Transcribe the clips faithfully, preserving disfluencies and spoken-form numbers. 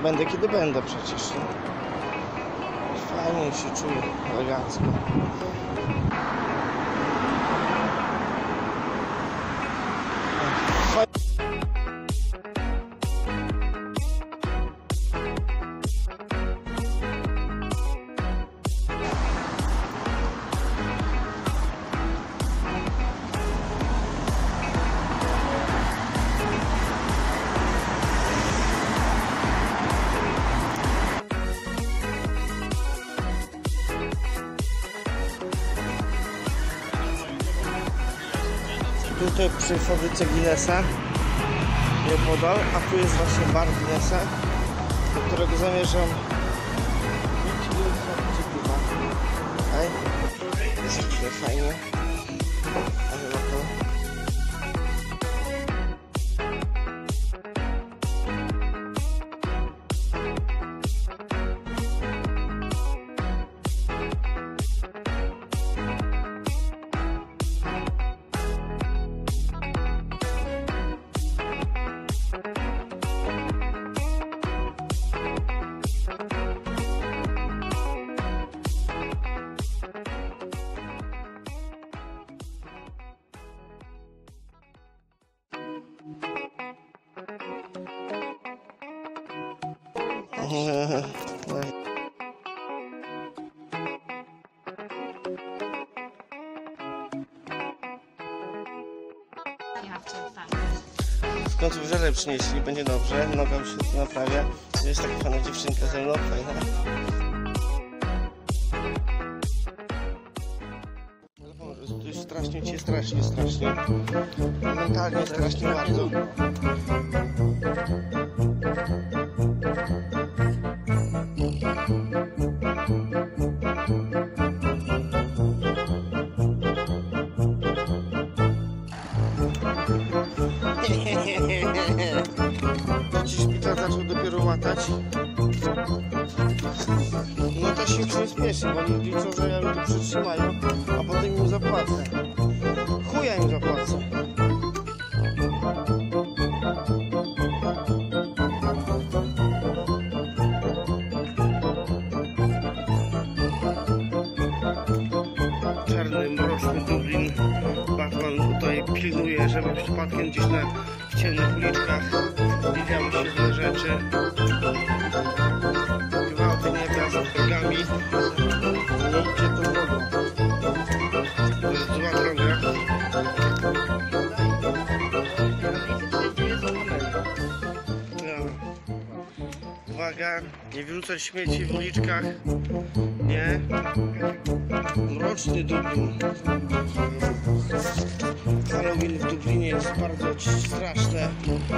będę, kiedy będę przecież. Fajnie się czuję, elegancko. Tutaj przy fabryce Guinnessa nieopodal, a tu jest właśnie bar Guinnessa, do którego zamierzam pić i zrobić piwa. Okej? Jest tutaj fajnie. Ale na to. Skąd wyżele przynieśli, będzie dobrze, noga już się tu naprawia. To jest taka fajna dziewczynka ze mną, fajna. Tu jest strasznie cię, strasznie, strasznie. Mentalnie strasznie bardzo. Dziś szpital zaczął dopiero łatać. No to się już nie spieszy, bo oni liczą, że ja mi to przytrzymają, a potem im zapłacę. Chuja im zapłacę. Czarny, mroczny Dublin. Batman tutaj pilnuje, żeby przypadkiem gdzieś na w ciemnych uliczkach widziały się złe rzeczy. Gwałty nieba za drogami. Nie idźcie tą drogą. To jest zła droga. No. Uwaga, nie wyrzucać śmieci w uliczkach. Nie. Mroczny Dublin. Halloween w Dublinie jest bardzo straszne.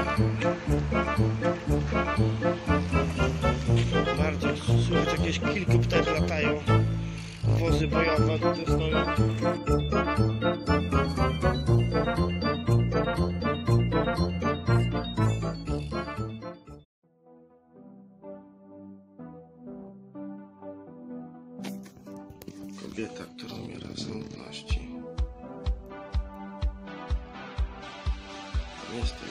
Bardzo. Słychać jakieś helikoptery latają. Wozy bojowe tutaj stoją. Kobieta, która umiera z samotności. Jest to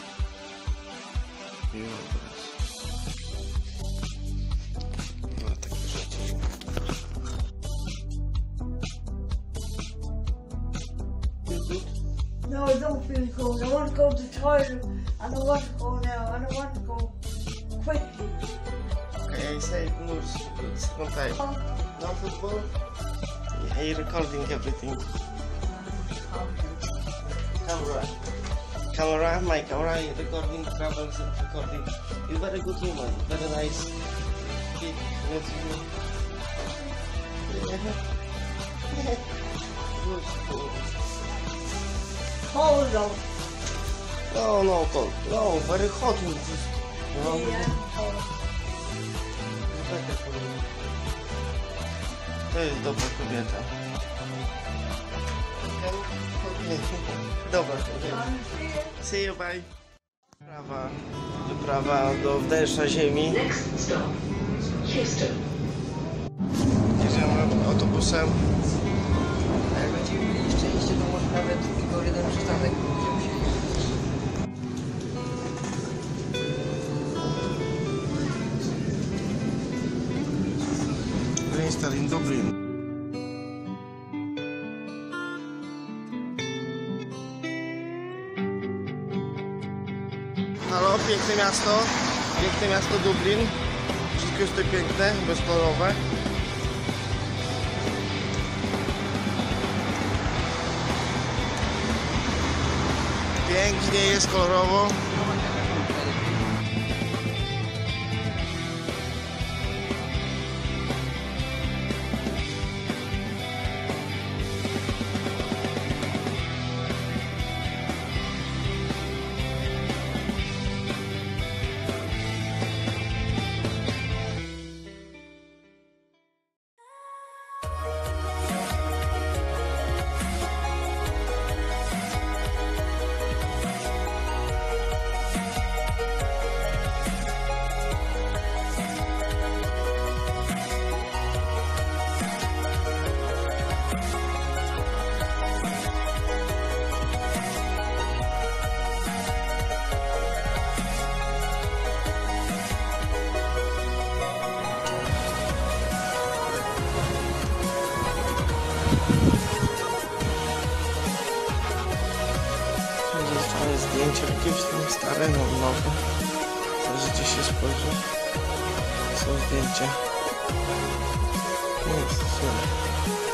miły obraz. No, takie rzeczy. No, I don't feel cold. I want to go to the toilet. I don't want to go now. I don't want to go quickly. Okay, I say moves. It's not time. No football? Yeah, you're recording everything. Camera. Camera, my camera, you're recording travels and recording. You're very good woman, very nice. Kid, that's you. Cold though. No, no, cold. No, very hot. No. Yeah, cold. To jest dobra kobieta. Dobra kobieta. See you, bye. Wyprawa, wyprawa do wnętrza ziemi. Jedziemy autobusem. A jak będziemy mieli szczęście, to może nawet tylko jeden przystanek będziemy musieli. Tallinn, Dublin. Halo, piękne miasto, piękne miasto Dublin. Wszystko jest tutaj piękne, bezkolorowe. Pięknie jest, kolorowo. Zostały zdjęcia jakieś tam stare, no nowe. Możecie się spojrzeć. Są zdjęcia. Nic, nie.